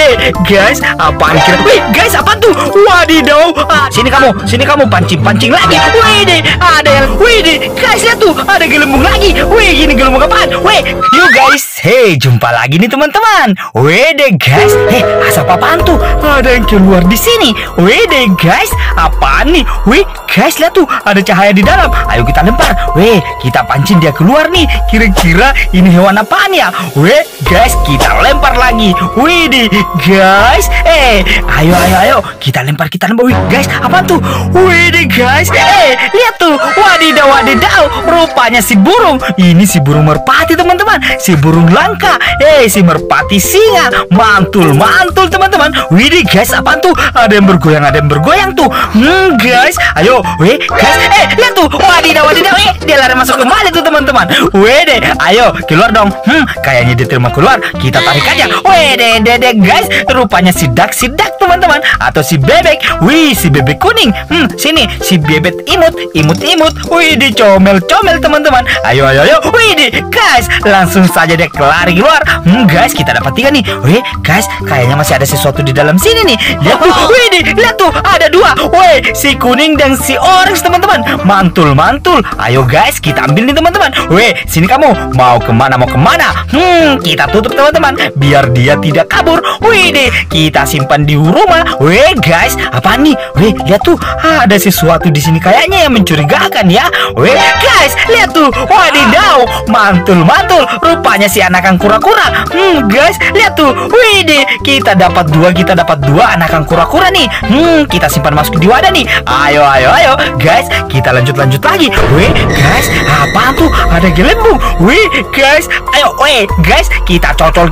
Wih, guys, apaan kira? Wih, guys, apa tuh? Wadidaw. Sini kamu pancing lagi. Wih, deh, ada yang. Wih, deh, guys, lihat tuh, ada gelembung lagi. Wih, ini gelembung apaan? Wih, yuk guys. Hey, jumpa lagi nih teman-teman. Wih, deh, guys. Asap apaan tuh? Ada yang keluar di sini. Wih, deh, guys, apaan nih? Wih, guys, lihat tuh, ada cahaya di dalam. Ayo kita lempar. Wih, kita pancing dia keluar nih. Kira-kira ini hewan apaan ya? Wih, guys, kita lempar lagi. Wih, deh, guys. Ayo, kita lempar. Wih, guys, apa tuh? Wih, deh, guys. Lihat tuh. Wadidaw. Rupanya si burung. Ini si burung merpati, teman-teman. Si burung langka. Si merpati singa. Mantul, teman-teman. Wih, deh, guys, apa tuh? Ada yang bergoyang tuh. Guys, ayo. Wih, guys. Lihat tuh. Wadidaw. Dia lari masuk kembali tuh, teman-teman. Wih, deh. Ayo, keluar dong. Kayaknya dia terima keluar. Kita tarik aja. Wih, deh, guys. Rupanya si dak, teman-teman. Atau si bebek. Wih, si bebek kuning. Sini, si bebek imut. Wih, dicomel, teman-teman. Ayo. Wih, deh, guys. Langsung saja dia lari keluar. Guys, kita dapat 3 nih. Wih, guys, kayaknya masih ada sesuatu di dalam sini nih. Lihat tuh. Wih, deh, lihat tuh. Ada 2. Wih, si kuning dan si orange, teman-teman. Mantul. Ayo, guys, kita ambil nih, teman-teman. Wih, sini kamu. Mau kemana? Kita tutup, teman-teman, biar dia tidak kabur. Wih, deh, kita simpan di rumah. Wih, guys, apa nih? Wih, lihat tuh, ada sesuatu di sini kayaknya yang mencurigakan ya. Wih, guys, lihat tuh. Wadidaw, mantul. Rupanya si anakan kura-kura. Guys, lihat tuh. Wih, deh, kita dapat 2 anakan kura-kura nih. Kita simpan masuk di wadah nih. Ayo, guys, kita lanjut lagi. Wih, guys, apa tuh? Ada gelembung. Wih, guys, ayo, guys, kita cocol.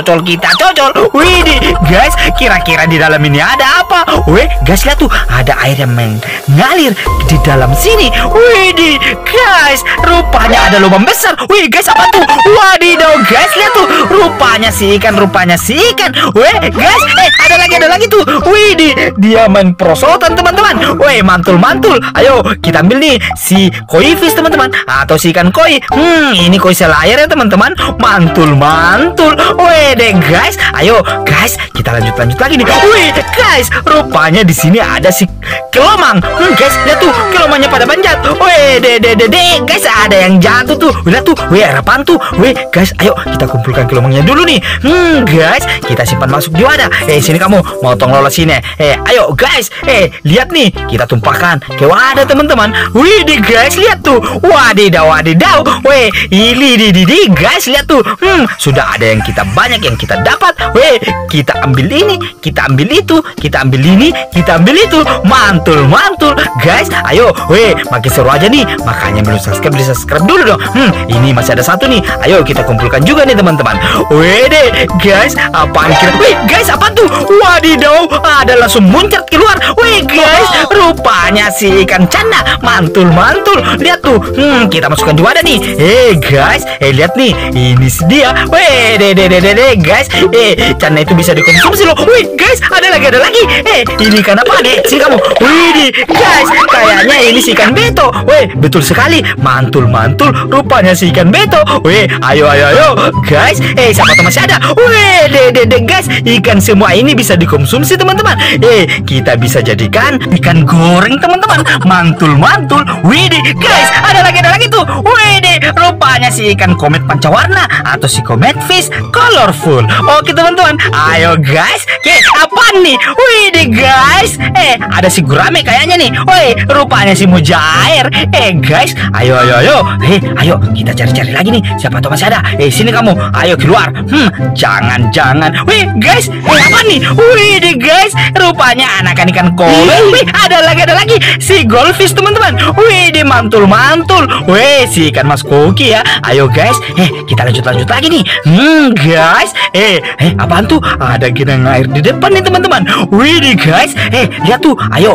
Wih, deh, guys, kira-kira di dalam ini ada apa? Wih, guys, lihat tuh, ada air yang mengalir di dalam sini. Wih, deh, guys, rupanya ada lubang besar. Wih, guys, apa tuh? Wadidaw, guys, lihat tuh, rupanya si ikan. Wih, guys, ada lagi tuh. Wih, deh, dia main perosotan, teman-teman. Wih, mantul. Ayo, kita ambil nih si koi fish, teman-teman, atau si ikan koi. Ini koi selayar ya, teman-teman. Mantul. Wih, deh, guys. Ayo, guys, kita lanjut lagi nih. Wih, guys, rupanya di sini ada si kelomang. Guys, lihat tuh, kelomangnya pada panjat. Wih, deh, guys, ada yang jatuh tuh. Lihat tuh. Wih, apaan tuh? Wih, guys, ayo kita kumpulkan kelomangnya dulu nih. Guys, kita simpan masuk di wadah. Sini kamu, mau tong lolos sini. Ayo, guys. Lihat nih, kita tumpahkan ke wadah, teman-teman. Wih, deh, guys, lihat tuh. Wadidaw. Wih, ini guys, lihat tuh. Sudah ada yang banyak yang kita dapat. Wih, kita ambil ini, kita ambil itu, kita ambil ini, kita ambil itu. Mantul. Guys, ayo. Wih, makin seru aja nih. Makanya belum subscribe dulu dong. Ini masih ada 1 nih. Ayo kita kumpulkan juga nih, teman-teman. Wih, deh, guys, apaan kira? Wih, guys, apa tuh? Wadidaw, ada langsung muncrat keluar. Wih, guys, rupanya si ikan canda. Mantul. Lihat tuh. Kita masukkan di wadah nih. Guys, lihat nih. Ini dia. Wih, deh, guys. Canda itu bisa dikonsumsi loh. Wih, guys, ada lagi. Ini ikan apa, deh? Sini kamu. Wih, guys, kayaknya ini si ikan beto. Wih, betul sekali. Mantul. Rupanya si ikan beto. Wih, ayo. Guys, siapa tahu masih ada. Wih, deh, guys, ikan semua ini bisa dikonsumsi, teman-teman. Kita bisa jadikan ikan goreng, teman-teman. Mantul. Wih, deh, guys, ada lagi tuh. Wih, deh, rupanya si ikan komet pancawarna atau si komet fish colorful. Oke, teman-teman, ayo, guys. Apa nih? Wih, deh, guys, ada si gurame kayaknya nih. Wih, rupanya si mujair. Guys, ayo. Ayo kita cari lagi nih. Siapa tahu masih ada. Sini kamu. Ayo keluar. Jangan. Wih, guys, apa nih? Wih, deh, guys, rupanya anakan ikan koi. Wih, ada lagi si goldfish, teman-teman. Wih, deh, mantul. Wih, si ikan mas koki ya. Ayo, guys, kita lanjut lagi nih. Guys, apaan tuh? Ada genang air di depan nih, teman-teman. Wih, deh, guys, lihat tuh. Ayo.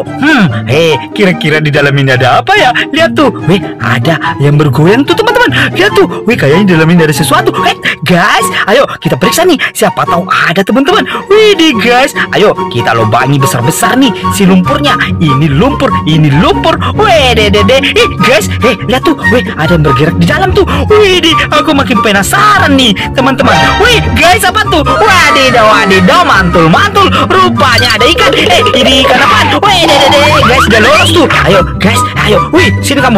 Kira-kira di dalam ini ada apa ya? Lihat tuh. Wih, ada yang bergoyang tuh, teman-teman. Lihat tuh. Wih, kayaknya di dalam ini ada sesuatu. Guys, ayo kita periksa nih. Siapa tahu ada, teman-teman. Wih, deh, guys, ayo kita lubangi besar-besar nih si lumpurnya. Ini lumpur. Wih, deh. Guys, lihat tuh. Wih, ada yang bergerak di dalam tuh. Wih, deh, aku makin penasaran nih, teman-teman. Wih, guys, apa tuh? Wadidaw. wadidaw, mantul. Rupanya ada ikan. Ini ikan apaan? Wih, guys, udah lolos tuh. Ayo, guys, ayo. Wih, sini kamu.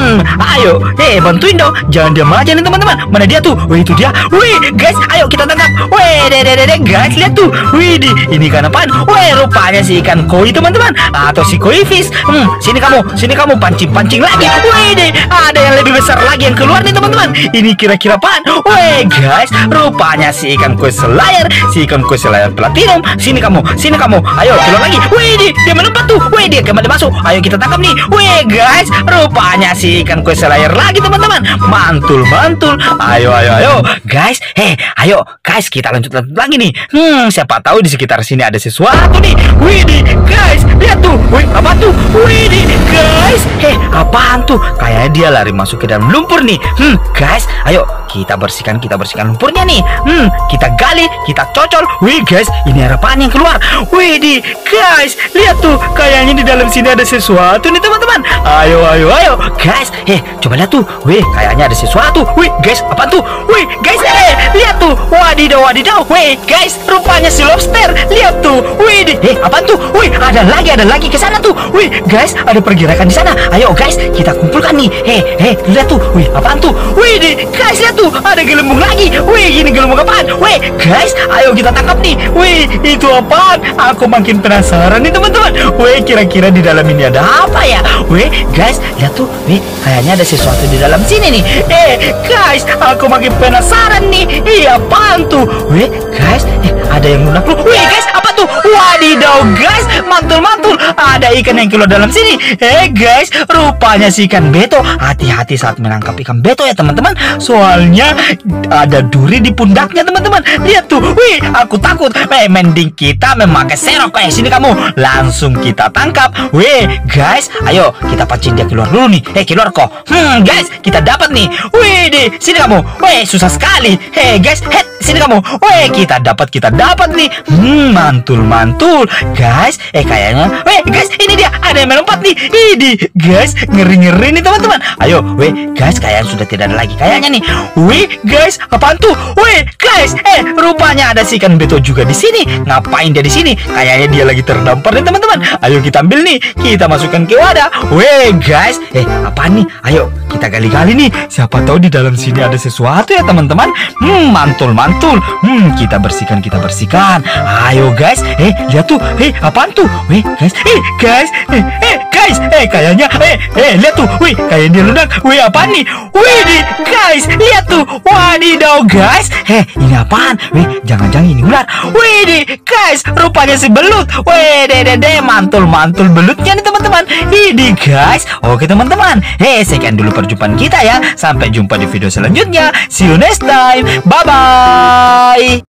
Ayo. Bantuin dong. Jangan diam aja nih, teman-teman. Mana dia tuh? Wih, itu dia. Wih, guys, ayo kita tangkap. Wih, guys, lihat tuh. Wih, ini ikan apaan? Wih, rupanya si ikan koi, teman-teman. Atau si koi fish. Sini kamu pancing lagi. Wih, ada yang lebih besar lagi yang keluar nih, teman-teman. Ini kira-kira apaan? Wih, guys, rupanya si ikan koi selayar. Si ikan koi selayar platinum. Sini kamu. Ayo, keluar lagi. Wih, dia melompat tuh. Wih, dia kembali masuk. Ayo kita tangkap nih. Wih, guys, rupanya si ikan koi selayar lagi, teman-teman. Mantul. Ayo. Guys, ayo, guys, kita lanjut lagi nih. Siapa tahu di sekitar sini ada sesuatu nih. Wih, guys, lihat tuh. Wih, apa tuh? Wih, guys. Apaan tuh? Kayaknya dia lari masuk ke dalam lumpur nih. Guys, ayo kita bersihkan lumpurnya nih. Kita gali, kita cocol. Wih, guys, ini ada apaan yang keluar? Wih, guys, lihat tuh. Kayaknya di dalam sini ada sesuatu nih, teman-teman. Ayo, guys. Coba lihat tuh. Wih, kayaknya ada sesuatu. Wih, guys, apaan tuh? Wih, guys, lihat tuh. Wadidaw. Wih, guys, rupanya si lobster. Lihat tuh. Wih, apaan tuh? Wih, ada lagi ke sana tuh. Wih, guys, ada pergerakan di sana. Ayo, guys, kita kumpulkan nih. Lihat tuh. Wih, apaan tuh? Wih, guys, lihat tuh. Ada gelembung lagi. Wih, ini gelembung apaan? Wih, guys, ayo kita tangkap nih. Wih, itu apaan? Aku makin penasaran nih, teman-teman. Wih, kira-kira di dalam ini ada apa ya? Wih, guys, lihat tuh. Wih, kayaknya ada sesuatu di dalam sini nih. Guys, aku makin penasaran nih. Apaan tuh? Wih, guys, ada yang lunak loh. Wih, guys, apa tuh? Wadidaw, guys, mantul. Ada ikan yang keluar dalam sini. Guys, rupanya si ikan beto. Hati-hati saat menangkap ikan beto ya, teman-teman. Soalnya ada duri di pundaknya, teman-teman. Lihat tuh. Wih, aku takut. Mending kita memakai serok. Sini kamu. Langsung kita tangkap. Wih, guys, ayo kita pancing dia keluar dulu nih. Keluar kok. Guys, kita dapat nih. Wih, sini kamu. Wih, susah sekali. Guys, sini kamu. Wih, kita dapat nih. Mantul. Guys, kayaknya. Wih, guys, ini dia. Ada yang melompat nih. Ini, guys, ngeri nih, teman-teman. Ayo, wih, guys, kayaknya sudah tidak ada lagi kayaknya nih. Wih, guys, apaan tuh? Wih, guys, rupanya ada si ikan beto juga di sini. Ngapain dia di sini? Kayaknya dia lagi terdampar nih, teman-teman. Ayo kita ambil nih. Kita masukkan ke wadah. Wih, guys, apaan nih? Ayo kita gali-gali nih. Siapa tahu di dalam sini ada sesuatu ya, teman-teman. Mantul. Kita bersihkan. Ayo, guys. Lihat tuh. Apaan tuh? Wih, guys. Guys. Kayaknya. Lihat tuh. Wih, kayaknya dia lunak. Wih, apaan nih? Wih, guys, lihat tuh. Wadidaw, guys. Ini apaan? Wih, jangan-jangan ini ular. Wih, guys, rupanya si belut. Wih, mantul belutnya nih, teman-teman. Ini, guys. Oke, teman-teman. Sekian dulu perjumpaan kita ya. Sampai jumpa di video selanjutnya. See you next time. Bye-bye.